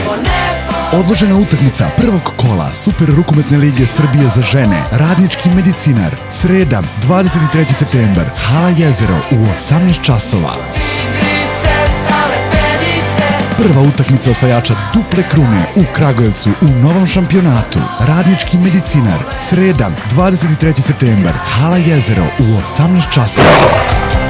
Odložena utakmica prvog kola Super rukometne lige Srbije za žene, Radnički medicinar, sreda, 23. septembar, Hala Jezero u 18 časova. Prva utakmica osvajača duple krune u Kragujevcu u novom šampionatu, Radnički medicinar, sreda, 23. septembar, Hala Jezero u 18 časova.